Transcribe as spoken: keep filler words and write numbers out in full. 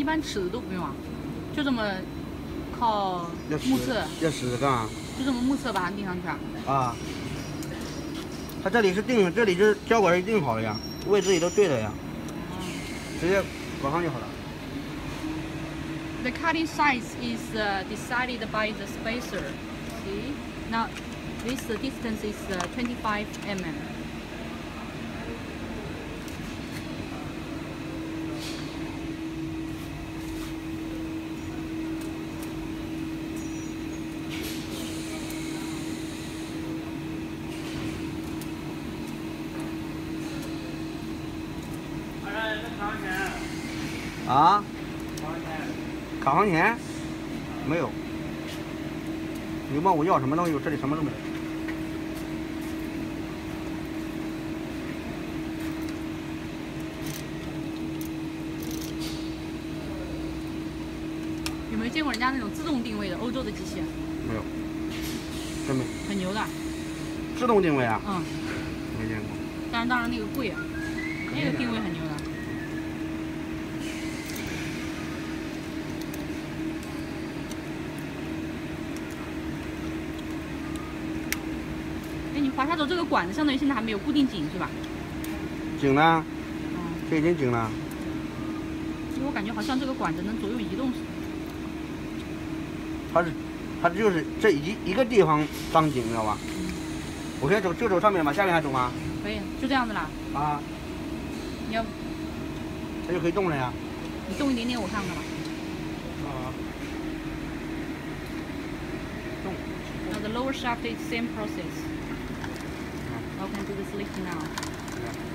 般尺子都不用啊，就这么靠目测。 要尺子干嘛？ 就这么目测把它钉上去啊？ 啊。它这里是定，这里是胶管是定好的呀，位置也都对的呀，直接搞上就好了。 The cutting size is uh, decided by the spacer. See, now this uh, distance is uh, twenty-five millimeters. 啊？卡行钱？没有。你问我要什么东西，我这里什么都没有。 有没有见过人家那种自动定位的欧洲的机器？ 没有，真没。 很牛的。 自动定位啊？ 嗯。 没见过。 但是当然那个贵啊，那个定位很牛的。哎，你滑下走这个管子，相当于现在还没有固定紧是吧？ 紧了。 嗯。 这已经紧了。 因为我感觉好像这个管子能左右移动似的。 它是，它就是这一一个地方张紧，你知道吧？ 嗯。 我可以走就走上面吗？下面还走吗？ 可以，就这样子啦。 啊。 你要。 它就可以动了呀。 你动一点点，我看看吧。 啊。动。 Now the lower shaft is same process. I can do the slicking now.